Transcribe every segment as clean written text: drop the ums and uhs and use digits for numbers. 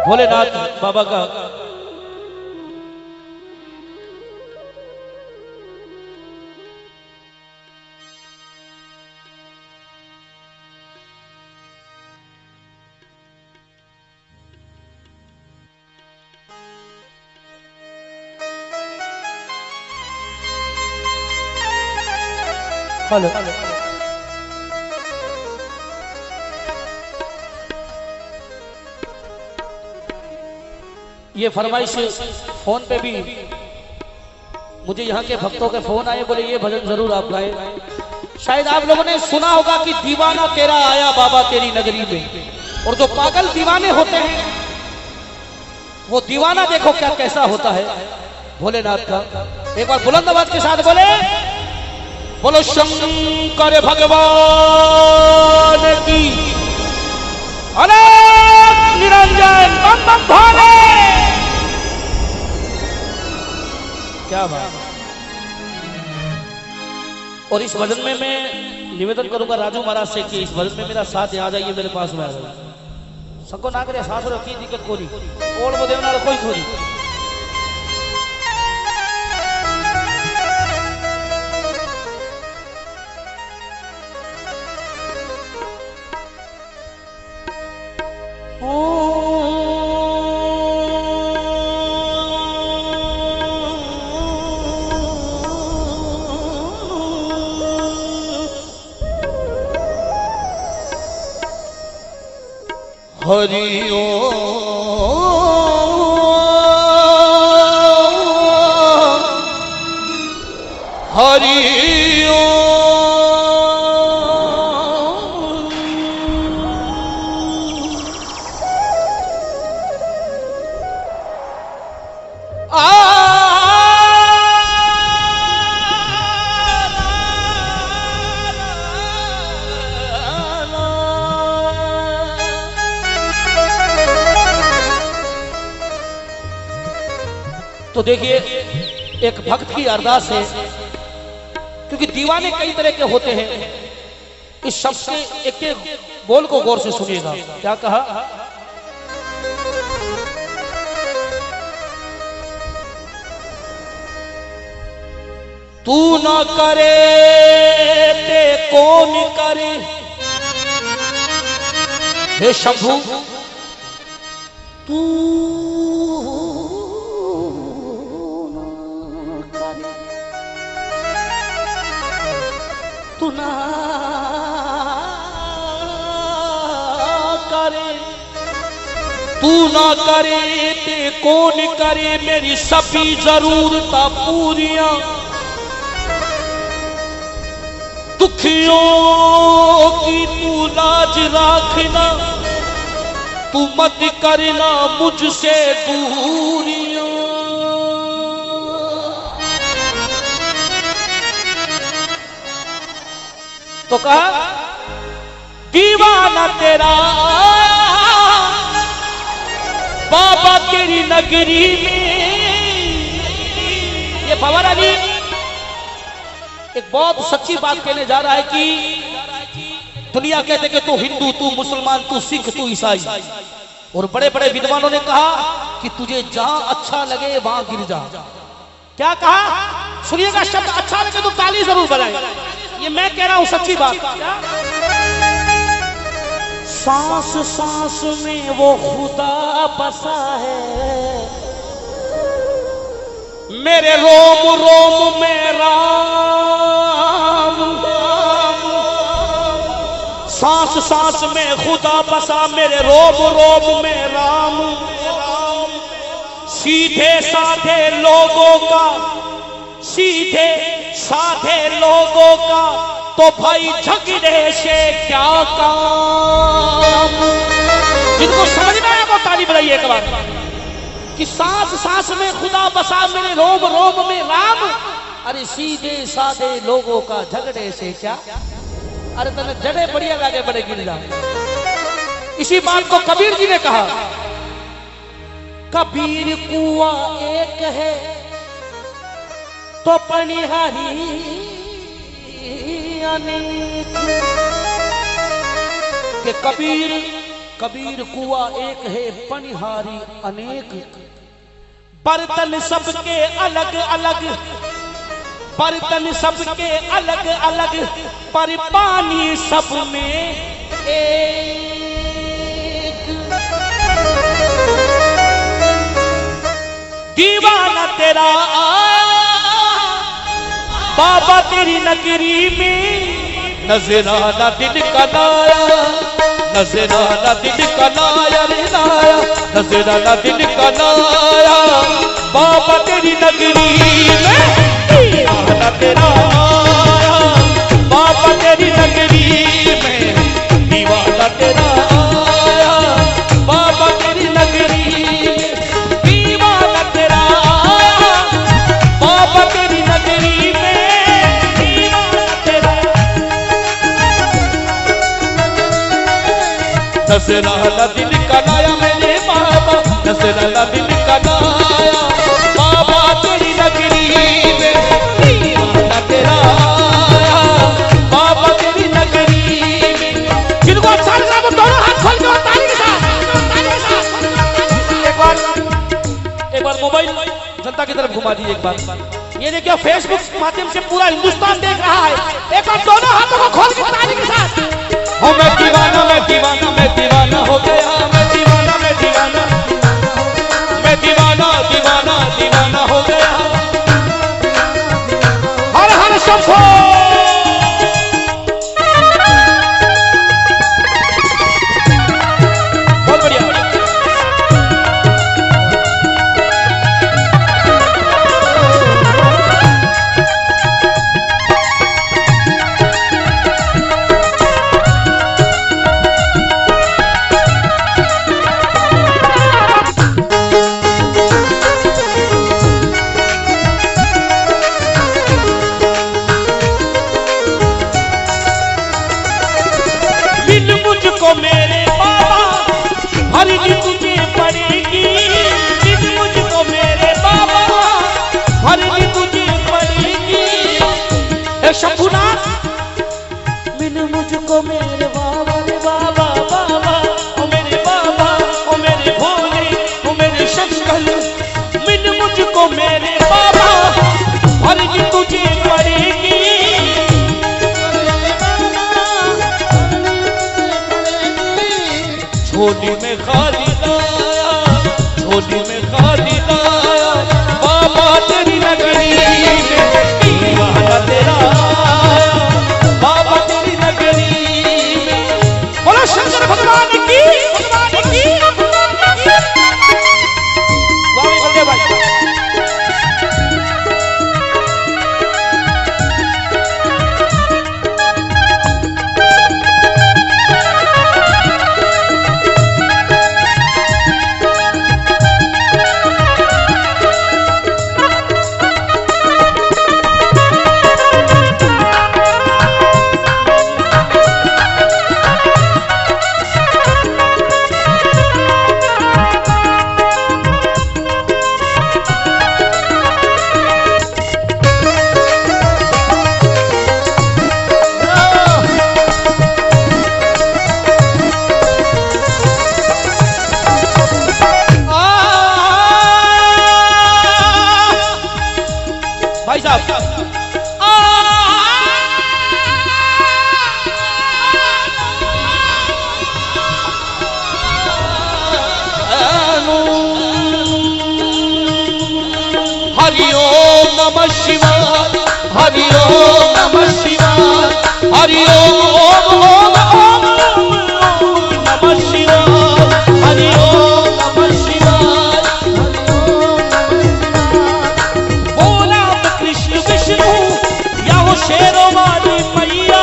भोलेनाथ बाबा का हेलो ये फरमाइश फोन पे भी मुझे यहाँ के भक्तों के फोन आए, बोले ये भजन जरूर आप गाए। शायद आप लोगों ने सुना होगा कि दीवाना तेरा आया बाबा तेरी नगरी में, और जो पागल दीवाने होते हैं वो दीवाना देखो क्या कैसा होता है भोलेनाथ का। एक बार बुलंद आवाज के साथ बोले, बोलो शंकर भगवान की अनंत निरंजन बम बम भोले। क्या बात। और इस भजन में मैं निवेदन करूंगा राजू महाराज से कि इस भजन में मेरा साथ यहाँ जाइए मेरे पास में आ जाए। सबको ना करे सास की दिक्कत कोई और वो देवना कोई खोरी। हरि ओम हरि तो देखिए एक भक्त की अरदास है, क्योंकि दीवाने कई तरह के होते हैं। इस शब्द के एक एक बोल को गौर से सुनिएगा। क्या कहा? तू न करे ते कौन करे, हे शंभू तू तू ना करे, तू ना करे ते कौन करे, मेरी सभी जरूरतां पूरियां दुखियों की तू लाज रखना, तू मत करना मुझसे दूरियां। तो कहा दीवाना तेरा बाबा तेरी नगरी में। ये बाबा जी एक बहुत सच्ची बात कहने जा रहा है कि दुनिया कहते कि तू हिंदू, तू मुसलमान, तू सिख, तू ईसाई, और बड़े बड़े विद्वानों ने कहा कि तुझे जहां अच्छा लगे वहां गिर जा। क्या कहा? सुनिएगा, शब्द अच्छा लगे तो ताली जरूर बजाएं। ये मैं कह रहा हूं सच्ची बात। सांस सांस में वो खुदा बसा है, मेरे रोम रोम में राम। सांस सांस में खुदा बसा, मेरे रोम रोम में राम। सीधे साधे लोगों का, सीधे साधे लोगों का तो भाई झगड़े से क्या काम। जिनको समझ में आया वो ताली बजाइए एक बार कि सांस सांस में खुदा बसा, मेरे रोम रोम में राम। अरे सीधे साधे लोगों का झगड़े से क्या। अरे तने जड़े बढ़िया लागे बड़े गिर जा। इसी बात को कबीर जी ने कहा, कबीर कुआं एक है तो पनिहारी अनेक। के कबीर कबीर कुआ एक है पनिहारी अनेक, बर्तन सबके अलग अलग, बर्तन सबके अलग अलग, पर पानी सब में एक। दीवाना तेरा बाबा तेरी नगरी में, नजराना दिन का लाया, नजराना दिन का लाया रे लाया, नजराना दिन का लाया बाबा तेरी नगरी में। दीवाना तेरा आया बाबा तेरी नगरी में, दीवाना तेरा आया बाबा तेरी नगरी में, दीवाना तेरा आया बाबा तेरी नगरी में, दीवाना तेरा। नजराना दिन का लाया मेरे बाबा, नजराना दिन का लाया बाबा तेरी नगरी में, दीवाना तेरा आया बाबा तेरी नगरी में। जिनको अच्छा लगा वो दोनों हाथ खोल के और ताली के साथ, ताली के साथ। एक बार मोबाइल जनता की तरफ घुमा दीजिए एक बार। ये देखिए फेसबुक माध्यम से पूरा हिंदुस्तान देख रहा है। एक बार दोनों हाथों को खोल के ताली के साथ। हो मैं दीवाना, मैं दीवाना, मैं दीवाना हो गया, मैं दीवाना, मैं दीवाना, मैं दीवाना, दीवाना, दीवाना हो गया। हर हर शंभो। बहुत बढ़िया। मुझको मेरे बाबा हरनी तुझे पड़ेगी, मुझको मेरे बाबा हरनी तुझे पड़ेगी। शंभुनाथ मिल मुझको मेरे बाबा रे बाबा, बाबा ओ मेरे बाबा, ओ मेरे भोले, ओ मेरे शंकर, मिल मुझको मेरे बाबा हरनी तुझे पड़ेगी। झोली में खाली लाया, झोली में खाली लाया बाबा तेरी नगरी में, दीवाना तेरा आया बाबा तेरी नगरी में। बोलो शंकर भगवान की, भगवान की। वाह बल्ले भाई। भाई साहब हरि ओम नमः शिवाय, हरि ओम नमः शिवाय, हरि ओम ओम ओम ओम नमः शिवाय, हरि ओम नमः शिवाय, बोला कृष्ण विष्णु या हो शेरों वाली मैया,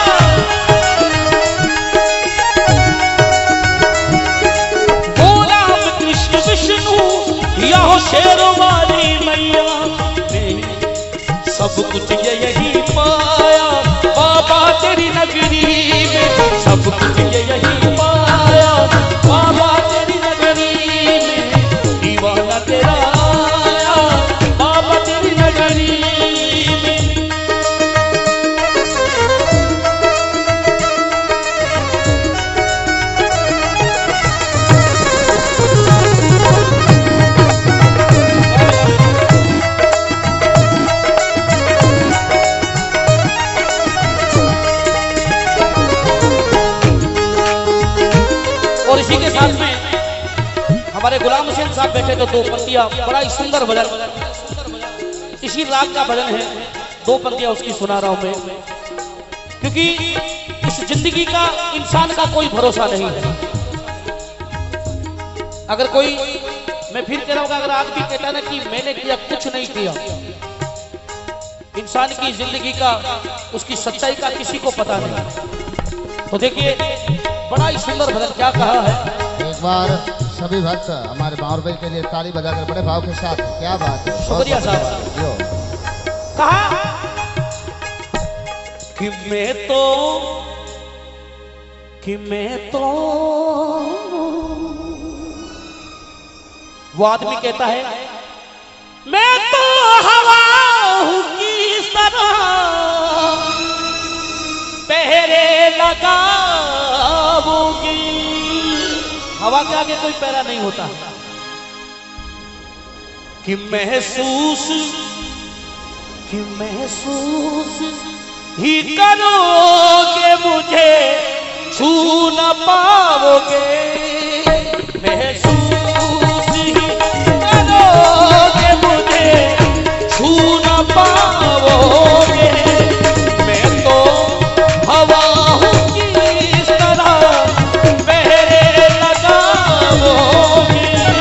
बोला कृष्ण विष्णु या हो शेरों वाली मैया। सब कुछ ये यही पाया बाबा तेरी नगरी में, सब कुछ ये यही पाया बाबा तेरी नगरी में, दीवाना तेरा आया बाबा तेरी नगरी में। और इसी के साथ में हमारे गुलाम हुसैन साहब बैठे तो 2 पंक्तियां, बड़ा ही सुंदर भजन, इसी राग का भजन है, 2 पंक्तियां उसकी सुना रहा हूं मैं, क्योंकि इस जिंदगी का इंसान का कोई भरोसा नहीं है। अगर कोई, मैं फिर कह रहा हूं, अगर आदमी कहता ना कि मैंने किया, कुछ नहीं किया, इंसान की जिंदगी का, उसकी सच्चाई का किसी को पता नहीं। तो देखिए बड़ा ही सुंदर भजन क्या कहा है। एक बार सभी भक्त हमारे बावर भाई के लिए ताली बजाकर बड़े भाव के साथ, क्या बात है, शुक्रिया साहब। कहा कि मैं तो वो आदमी कहता है मैं तो हवा हूं किस तरह पहरे लगाऊंगी। हवा के आगे कोई पहरा नहीं होता। कि महसूस ही करोगे मुझे, छू न पाओगे। महसूस ही करोगे मुझे, छू न पाओगे। मैं तो हवा हूं किस तरह पहरे लगाओगे।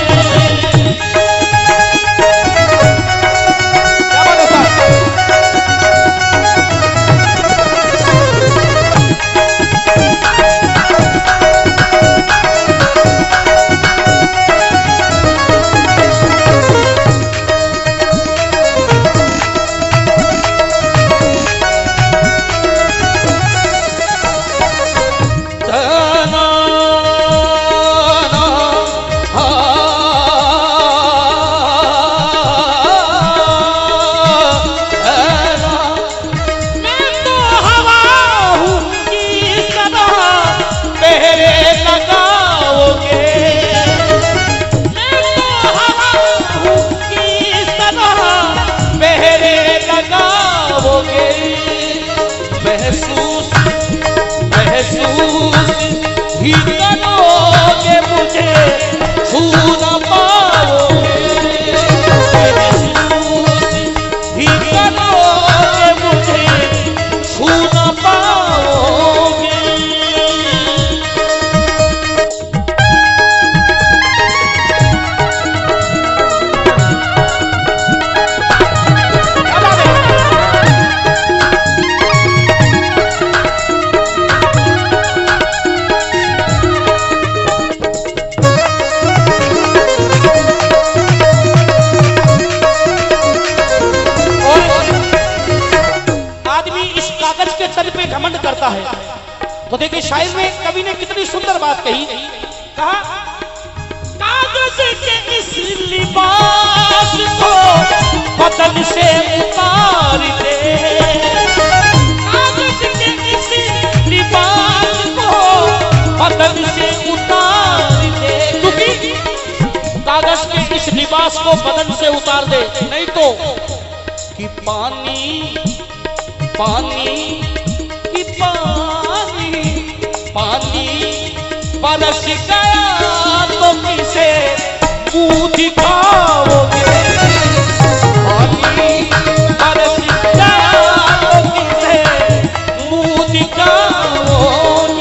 ही करोगे मुझे, छू न पाओगे। ही करोगे मुझे, छू न पाओगे। घमंड करता है। तो देखिए शायर में कवि ने कितनी सुंदर बात कही। कहा कागज के इस लिबास को बदन से उतार दे। कागज के इस लिबास को बदन से उतार दे। क्योंकि कागज के इस लिबास को बदन से उतार दे, नहीं तो कि पानी बरस गया तो किसे मुंह दिखाओगे। पानी बरस गया तो किसे मुंह दिखाओगे।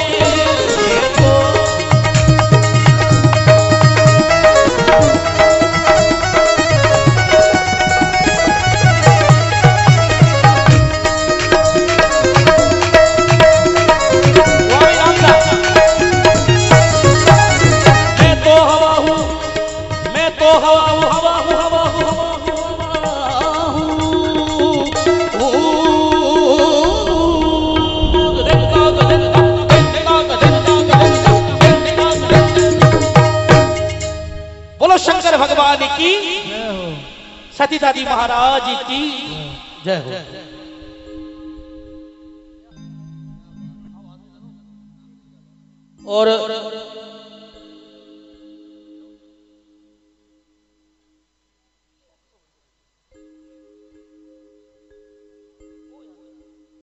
शंकर भगवान की, सती दादी महाराज की जय हो। और